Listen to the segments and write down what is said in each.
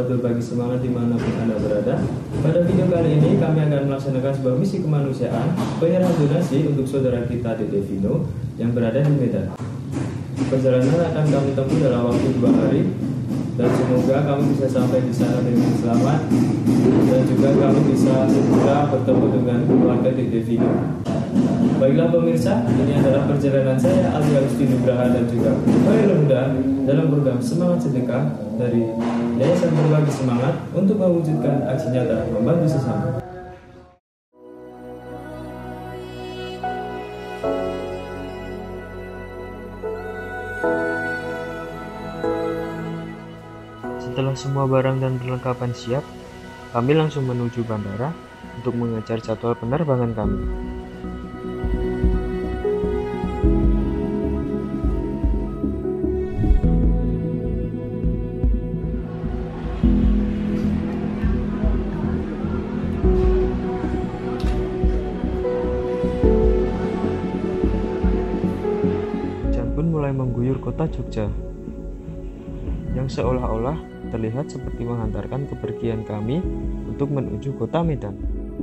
sahabat berbagi semangat dimanapun Anda berada. Pada video kali ini kami akan melaksanakan sebuah misi kemanusiaan penyerahan donasi untuk saudara kita Dede Vino yang berada di Medan. Perjalanan akan kami tempuh dalam waktu 2 hari dan semoga kami bisa sampai di sana dengan selamat dan juga kami bisa segera bertemu dengan keluarga Dede Vino. Baiklah pemirsa, ini adalah perjalanan saya Aldi Agustin Nugraha dan juga Khairul Huda dalam program Semangat Sedekah dari Yayasan Berbagi Semangat untuk mewujudkan aksi nyata membantu sesama. Setelah semua barang dan perlengkapan siap, kami langsung menuju bandara untuk mengejar jadwal penerbangan kami. Hujan pun mulai mengguyur kota Jogja, yang seolah-olah terlihat seperti menghantarkan kepergian kami untuk menuju kota Medan.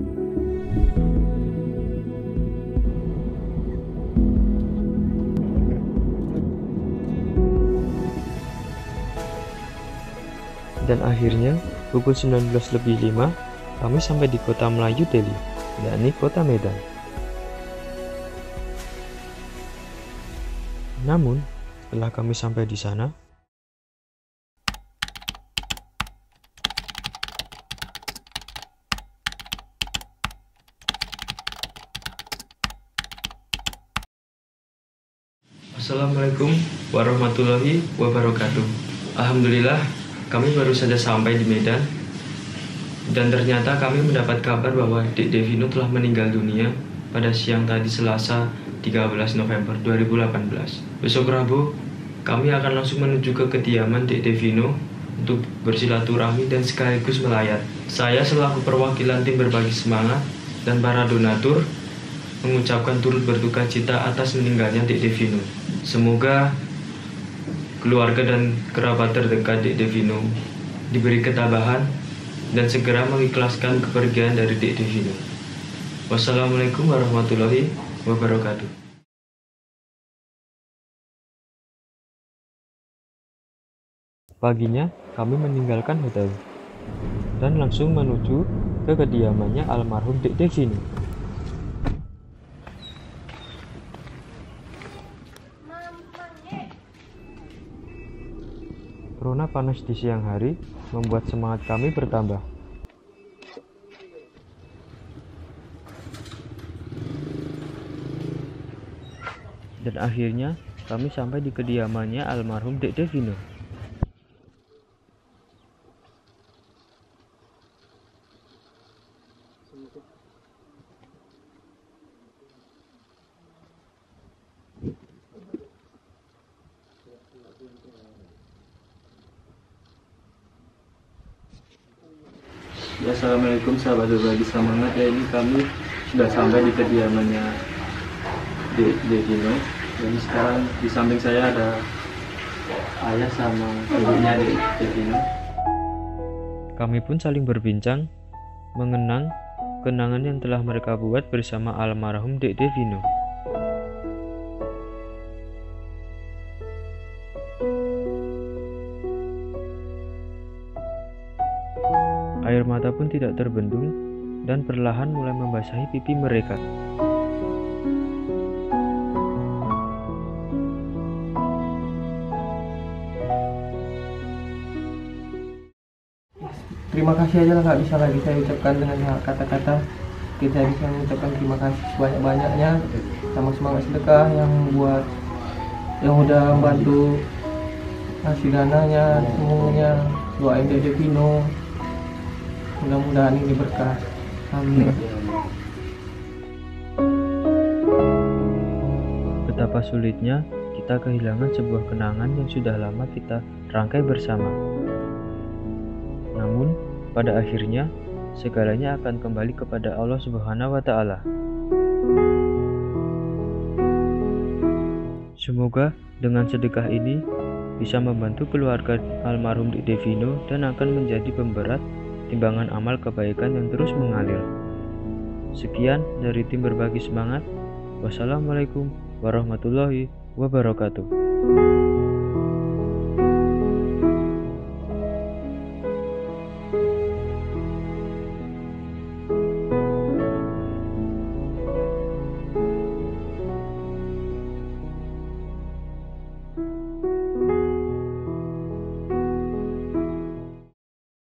Dan akhirnya pukul 19.05 kami sampai di kota Melayu Delhi, yakni kota Medan. Namun, setelah kami sampai di sana, Assalamualaikum warahmatullahi wabarakatuh. Alhamdulillah, kami baru saja sampai di Medan dan ternyata kami mendapat kabar bahwa Dede Vino telah meninggal dunia pada siang tadi Selasa 13 November 2018. Besok Rabu, kami akan langsung menuju ke kediaman Dede Vino untuk bersilaturahmi dan sekaligus melayat. Saya selaku perwakilan tim Berbagi Semangat dan para donatur mengucapkan turut berduka cita atas meninggalnya Dede Vino. Semoga keluarga dan kerabat terdekat Dede Vino diberi ketabahan dan segera mengikhlaskan kepergian dari Dede Vino. Wassalamualaikum warahmatullahi wabarakatuh. paginya kami meninggalkan hotel dan langsung menuju ke kediamannya almarhum Dede Vino. Corona panas di siang hari membuat semangat kami bertambah. Dan akhirnya kami sampai di kediamannya almarhum Dede Vino. Ya, Assalamualaikum sahabat berbagi semangat. Ya, ini kami sudah sampai di kediamannya Dede Vino. Dan sekarang di samping saya ada ayah sama ibunya Dede Vino. Kami pun saling berbincang mengenang kenangan yang telah mereka buat bersama almarhum Dede Vino. Air mata pun tidak terbendung dan perlahan mulai membasahi pipi mereka. Terima kasih aja lah, nggak bisa lagi saya ucapkan dengan kata-kata. Kita bisa mengucapkan terima kasih sebanyak-banyaknya sama Semangat Sedekah yang udah membantu ngasih dananya semuanya. Doain Dede Vino, mudah-mudahan ini berkah. Amin. Betapa sulitnya kita kehilangan sebuah kenangan yang sudah lama kita rangkai bersama. Namun, pada akhirnya segalanya akan kembali kepada Allah Subhanahu wa Ta'ala. Semoga dengan sedekah ini bisa membantu keluarga almarhum Dik Devino dan akan menjadi pemberat timbangan amal kebaikan yang terus mengalir. Sekian dari tim Berbagi Semangat. Wassalamualaikum warahmatullahi wabarakatuh.